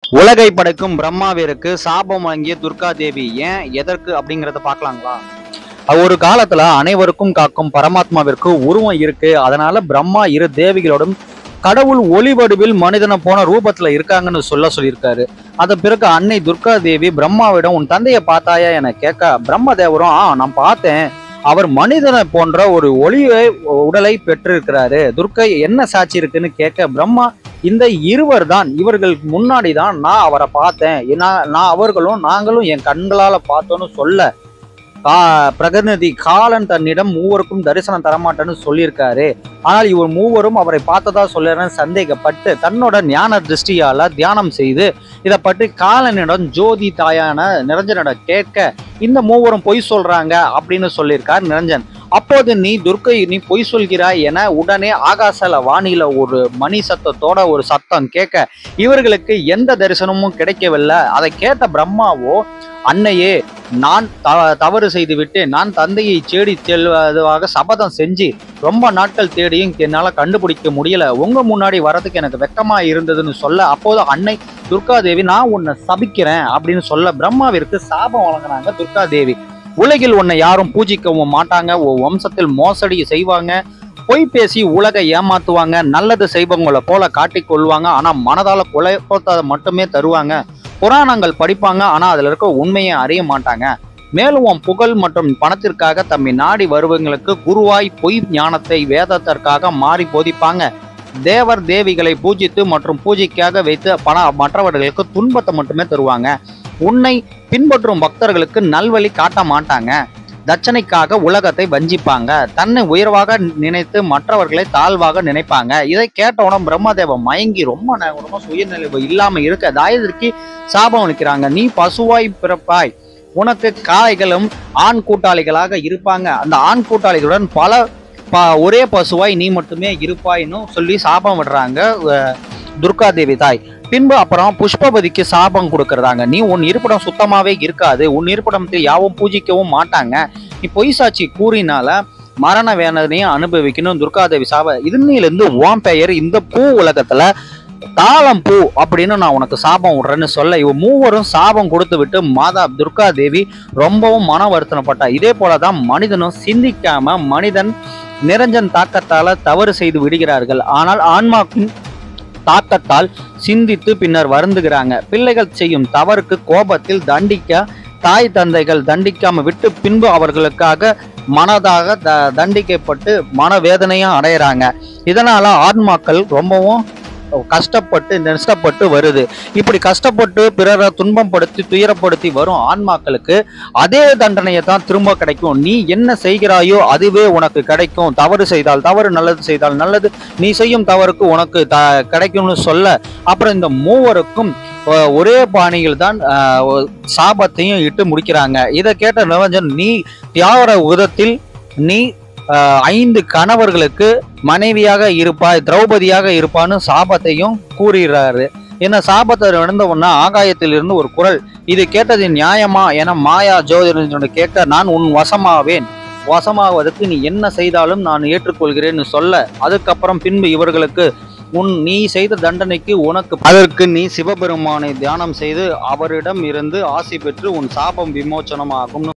உலகை படைக்கும் பிரம்மாவிற்கு சாபம் வாங்கிய துர்கா தேவி ஏன் எதற்கு அப்படிங்கறத பாக்கலாங்களா? ஒரு காலத்துல அனைவருக்கும் காக்கும் பரமாத்மாவிற்கு உருவம் இருக்கு. அதனால பிரம்மா இரு தேவிகளோடும் கடவுள் ஒளி வடிவில் மனிதனை போன ரூபத்துல இருக்காங்கன்னு சொல்லியிருக்காரு. அதன் பிறகு அன்னை துர்கா தேவி பிரம்மாவிடம் உன் தந்தையை பார்த்தாயா என கேட்க, பிரம்ம தேவரும் நான் பார்த்தேன், அவர் மனிதனை போன்ற ஒரு ஒளியை உடலை பெற்றிருக்கிறாரு, துர்க்கை என்ன சாட்சி இருக்குன்னு கேட்க, பிரம்மா இந்த இருவர் தான், இவர்கள் முன்னாடி தான் நான் அவரை பார்த்தேன், நான் அவர்களும் நாங்களும் என் கண்களால பார்த்தோன்னு சொல்ல, பிரகநதி காலன் தன்னிடம் மூவருக்கும் தரிசனம் தரமாட்டேன்னு சொல்லியிருக்காரு. ஆனால் இவர் மூவரும் அவரை பார்த்ததா சொல்லுறேன்னு சந்தேகப்பட்டு தன்னோட ஞான திருஷ்டியால தியானம் செய்து இதை பற்றி காலனிடம் ஜோதி தாயான நிரஞ்சனிடம் கேட்க, இந்த மூவரும் பொய் சொல்றாங்க அப்படின்னு சொல்லியிருக்கார் நிரஞ்சன். அப்போது நீ துர்க்கை நீ பொய் சொல்கிறாய் என உடனே ஆகாசல வானில ஒரு மணி சத்தத்தோட ஒரு சத்தம் கேட்க, இவர்களுக்கு எந்த தரிசனமும் கிடைக்கவில்லை. அதை கேட்ட பிரம்மாவோ, அன்னையே நான் தவறு செய்து விட்டு நான் தந்தையை தேடி செல்வதாக சபதம் செஞ்சு ரொம்ப நாட்கள் தேடியும் என்னால கண்டுபிடிக்க முடியல, உங்க முன்னாடி வரதுக்கு எனக்கு வெக்கமா இருந்ததுன்னு சொல்ல, அப்போது அன்னை துர்காதேவி நான் உன்னை சபிக்கிறேன் அப்படின்னு சொல்ல பிரம்மாவிற்கு சாபம் வழங்கினாங்க துர்காதேவி. உலகில் உன்னை யாரும் பூஜிக்கவும் மாட்டாங்க, வம்சத்தில் மோசடி செய்வாங்க, பொய் பேசி உலகை ஏமாத்துவாங்க, நல்லது செய்பவங்களை போல காட்டிக் கொள்வாங்க, ஆனா மனதால குழப்பத்தை மட்டுமே தருவாங்க, புராணங்கள் படிப்பாங்க, ஆனா அதுல இருக்க உண்மையை அறிய மாட்டாங்க, மேலும் உன் புகழ் மற்றும் பணத்திற்காக தம்மை நாடி வருவங்களுக்கு குருவாய் பொய் ஞானத்தை வேதத்திற்காக மாறி போதிப்பாங்க, தேவர் தேவிகளை பூஜித்து மற்றும் பூஜைக்காக வைத்து மற்றவர்களுக்கு துன்பத்தை மட்டுமே தருவாங்க, உன்னை பின்பற்றும் பக்தர்களுக்கு நல்வழி காட்ட மாட்டாங்க, தட்சணைக்காக உலகத்தை வஞ்சிப்பாங்க, தன்னை உயர்வாக நினைத்து மற்றவர்களை தாழ்வாக நினைப்பாங்க. இதை கேட்டவுடன் பிரம்மதேவன் மயங்கி ரொம்ப சுயநிலைவு இல்லாம இருக்க தாயத்திற்கு சாபம் அளிக்கிறாங்க. நீ பசுவாய் பிறப்பாய், உனக்கு காளைகளும் ஆண் கூட்டாளிகளாக இருப்பாங்க, அந்த ஆண் கூட்டாளிகளுடன் ஒரே பசுவாய் நீ மட்டுமே இருப்பாயின்னு சொல்லி சாபம் விடுறாங்க துர்காதேவி தாய். பின்பு அப்புறம் புஷ்பவதிக்கு சாபம் கொடுக்கறதாங்க. நீ உன் இருப்பிடம் சுத்தமாவே இருக்காது, உன் இருப்பிடத்தில் யாவும் பூஜிக்கவும் மாட்டாங்க, நீ பொய் சாட்சி கூறினால மரண வேதனையும் அனுபவிக்கணும் துர்காதேவி சாப. இதுன்னிலிருந்து உன் பெயர் இந்த பூ உலகத்துல தாளம் பூ அப்படின்னு நான் உனக்கு சாபம் விடுறேன்னு சொல்ல, இவ மூவரும் சாபம் கொடுத்து விட்டு மாதா துர்காதேவி ரொம்பவும் மன வருத்தப்பட்டா. இதே போலதான் மனிதனும் சிந்திக்காம மனிதன் நிரஞ்சன் தாக்கத்தால தவறு செய்து விடுகிறார்கள். ஆனால் ஆன்மாவின் தாக்கத்தால் சிந்தித்து பின்னர் வருந்துகிறாங்க. பிள்ளைகள் செய்யும் தவறுக்கு கோபத்தில் தண்டிக்க தாய் தந்தைகள் தண்டிக்காம விட்டு பின்பு அவர்களுக்காக மனதாக தண்டிக்கப்பட்டு மனவேதனையும் அடையிறாங்க. இதனால ஆன்மாக்கள் ரொம்பவும் கஷ்டப்பட்டு நஷ்டப்பட்டு வருது. இப்படி கஷ்டப்பட்டு பிறரை துன்பப்படுத்தி துயரப்படுத்தி வரும் ஆன்மாக்களுக்கு அதே தண்டனையை தான் திரும்ப கிடைக்கும். நீ என்ன செய்கிறாயோ அதுவே உனக்கு கிடைக்கும், தவறு செய்தால் தவறு, நல்லது செய்தால் நல்லது, நீ செய்யும் தவறுக்கு உனக்கு கிடைக்கும்னு சொல்ல, அப்புறம் இந்த மூவருக்கும் ஒரே பாணியில் தான் சாபத்தையும் இட்டு முடிக்கிறாங்க. இதை கேட்ட நிரஞ்சன், நீ தியாகர உதத்தில் நீ 5 கணவர்களுக்கு மனைவியாக இருப்பாய், திரௌபதியாக இருப்பான்னு சாபத்தையும் கூறுகிறாரு. என்ன சாபத்தை நடந்த உடனே ஆகாயத்தில் இருந்து ஒரு குரல், இது கேட்டது நியாயமா என மாயா ஜோதிட கேட்க, நான் உன் வசமாவேன், வசமாவதற்கு நீ என்ன செய்தாலும் நான் ஏற்றுக்கொள்கிறேன்னு சொல்ல, அதுக்கப்புறம் பின்பு இவர்களுக்கு நீ செய்த தண்டனைக்கு அதற்கு நீ சிவபெருமானை தியானம் செய்து அவரிடம் இருந்து ஆசி பெற்று உன் சாபம் விமோச்சனம் ஆகும்.